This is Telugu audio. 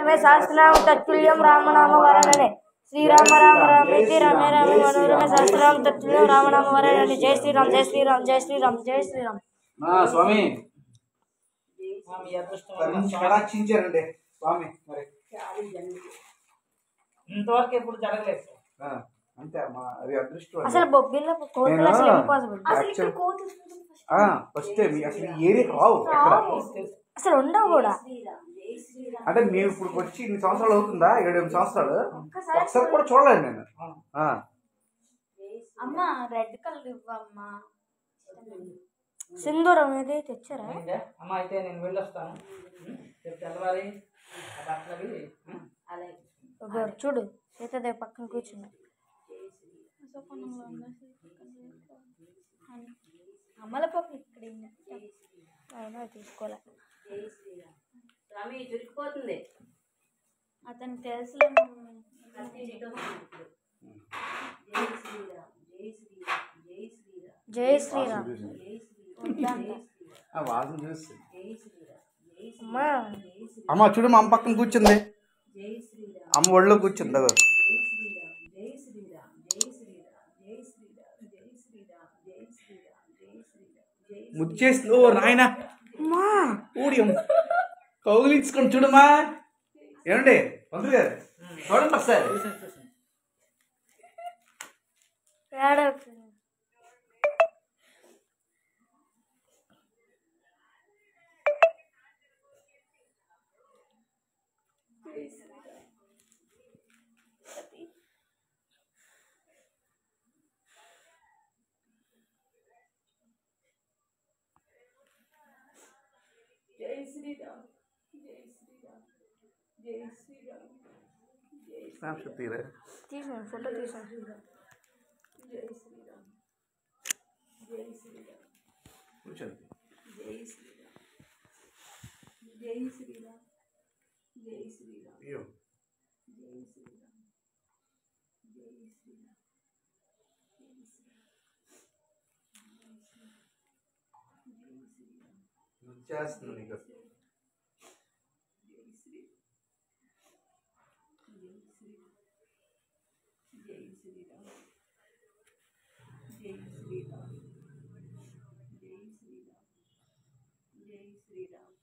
में सहस्रनाम तत्तुल्यं रामनाम वरानने श्रीराम राम रामेति रमे रामे मनोरमे सहस्रनाम तत्तुल्यं रामनाम वरानने जय श्रीराम जय श्रीराम जय श्रीराम जय श्रीराम स्वामी కటాక్షించారండి స్వామి మరి ఇంతవరకు ఎప్పుడు జరగలేదు అంతే అమ్మా అది అదృష్టం అసలు బొబ్బిల్ల కోతులు అసలు ఇంపాసిబుల్ ఫస్ట్ అసలు ఈ ఏరియా రావు అసలు ఉండవు కూడా అంటే మేము ఇప్పుడు వచ్చి 2 సంవత్సరాలు అవుతుందా 7-8 సంవత్సరాలు ఒకసారి కూడా చూడలేదు నేను అమ్మ రెడ్ కలర్ ఇవ్వమ్మా సింధూరం ఏది తెచ్చారా అమ్మ అయితే నేను వెళ్ళొస్తాను రేపు తెల్లవారి చూడు సీతాదేవి పక్కన కూర్చున్నా అమ్మల పప్పు ఇక్కడ అయినా తీసుకోలే చురుకుపోతుంది అతనికి తెలుసు జై శ్రీరామ్ వాసన చూసి అమ్మ చూడు మా అమ్మ పక్కన కూర్చుంది అమ్మ ఒళ్ళో కూర్చుంది ముచ్చేసి ఓ నాయన ఊడియం కౌగిలించుకొని చూడమ్మా ఏమండి పంతులు గారు చూడండి ఒకసారి जय श्री राम जय श्री राम जय श्री राम स्नैपशॉट తీరా తీసాను ఫోటో తీసాను जय श्री राम जय श्री राम కూర్చోండి जय श्री राम जय श्री राम जय श्री राम అయ్యో जय श्री राम जय श्री राम చేస్తున్నాను నీకు जय श्री राम जय श्री राम जय श्री राम